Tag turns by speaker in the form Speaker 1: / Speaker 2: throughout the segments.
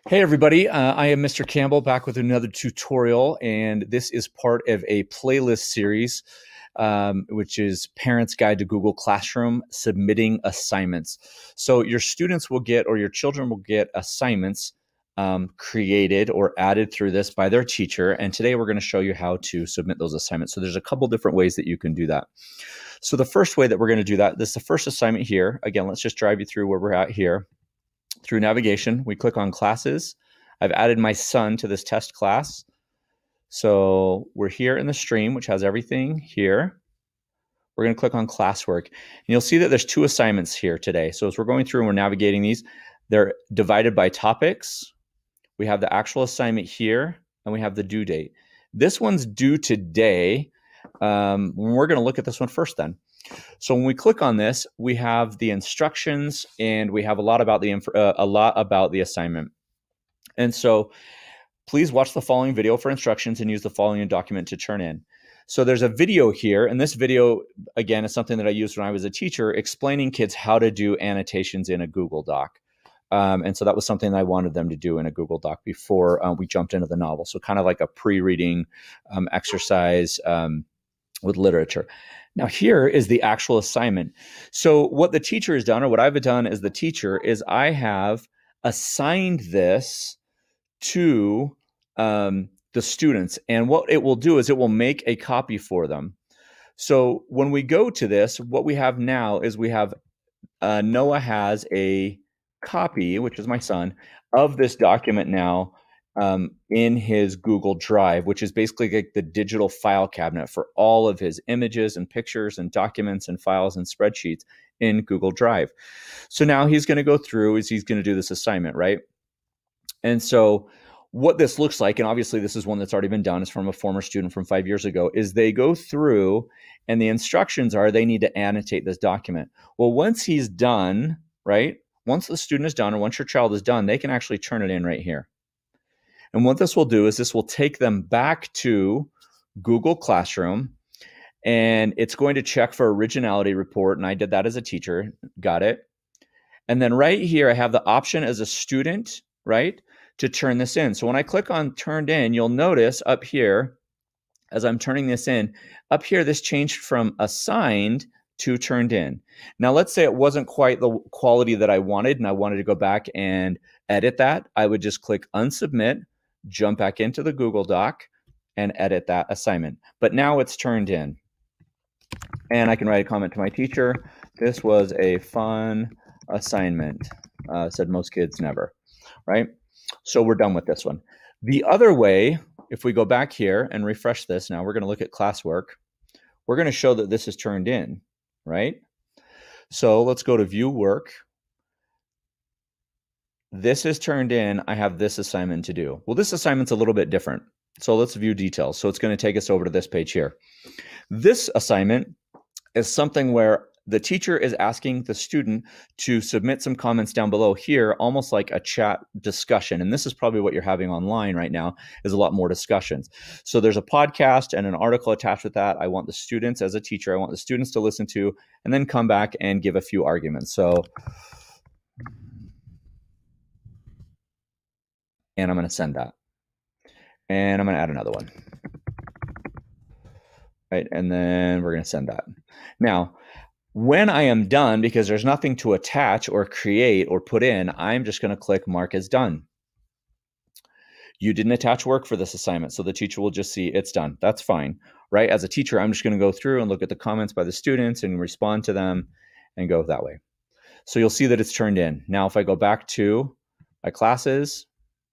Speaker 1: Hey everybody, I am Mr. Campbell back with another tutorial, and this is part of a playlist series, which is Parents Guide to Google Classroom Submitting Assignments. So your students will get, or your children will get, assignments created or added through this by their teacher, and today we're going to show you how to submit those assignments. So there's a couple different ways that you can do that. So the first way that we're going to do that, this is the first assignment here. Again, let's just drive you through where we're at here. Through navigation, we click on classes. I've added my son to this test class. So we're here in the stream, which has everything here. We're going to click on classwork. And you'll see that there's two assignments here today. So as we're going through and we're navigating these, they're divided by topics. We have the actual assignment here, and we have the due date. This one's due today. We're going to look at this one first then. So when we click on this, we have the instructions, and we have a lot about the assignment. And so please watch the following video for instructions and use the following document to turn in. So there's a video here, and this video, again, is something that I used when I was a teacher, explaining kids how to do annotations in a Google Doc. And so that was something that I wanted them to do in a Google Doc before we jumped into the novel. So kind of like a pre-reading exercise with literature. Now here is the actual assignment. So what the teacher has done, or what I've done as the teacher, is I have assigned this to the students. And what it will do is it will make a copy for them. So when we go to this, what we have now is we have Noah has a copy, which is my son, of this document now in his Google Drive, which is basically like the digital file cabinet for all of his images and pictures and documents and files and spreadsheets in Google Drive. So now he's going to go through, he's going to do this assignment, right? And so what this looks like, and obviously this is one that's already been done, is from a former student from 5 years ago, is they go through and the instructions are they need to annotate this document. Well, once he's done, right? Once the student is done, or once your child is done, they can actually turn it in right here. And what this will do is this will take them back to Google Classroom, and it's going to check for originality report. And I did that as a teacher, got it. And then right here, I have the option as a student, right, to turn this in. So when I click on turned in, you'll notice up here, as I'm turning this in, up here, this changed from assigned to turned in. Now, let's say it wasn't quite the quality that I wanted, and I wanted to go back and edit that. I would just click unsubmit, jump back into the Google Doc, and edit that assignment. But now it's turned in. And I can write a comment to my teacher. This was a fun assignment, said most kids never, right? So we're done with this one. The other way, if we go back here and refresh this, now we're going to look at classwork. We're going to show that this is turned in, right? So let's go to view work. This is turned in. I have this assignment to do. Well, this assignment's a little bit different. So let's view details. So it's going to take us over to this page here. This assignment is something where the teacher is asking the student to submit some comments down below here, almost like a chat discussion. And this is probably what you're having online right now, is a lot more discussions. So there's a podcast and an article attached with that. I want the students, as a teacher, I want the students to listen to, and then come back and give a few arguments. So, and I'm going to send that. And I'm going to add another one. Right, and then we're going to send that. Now, when I am done, because there's nothing to attach or create or put in, I'm just going to click mark as done. You didn't attach work for this assignment, so the teacher will just see it's done. That's fine, right? As a teacher, I'm just going to go through and look at the comments by the students and respond to them and go that way. So you'll see that it's turned in. Now, if I go back to my classes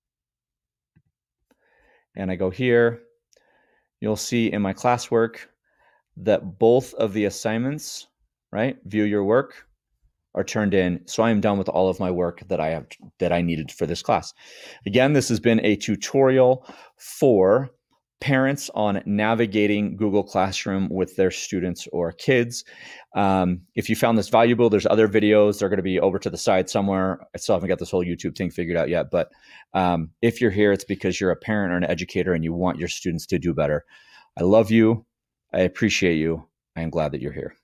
Speaker 1: and I go here, you'll see in my classwork that both of the assignments, right, view your work, are turned in. So I am done with all of my work that I needed for this class. Again, this has been a tutorial for parents on navigating Google Classroom with their students or kids. If you found this valuable, there's other videos. They're going to be over to the side somewhere. I still haven't got this whole YouTube thing figured out yet, but if you're here, it's because you're a parent or an educator and you want your students to do better. I love you. I appreciate you. I am glad that you're here.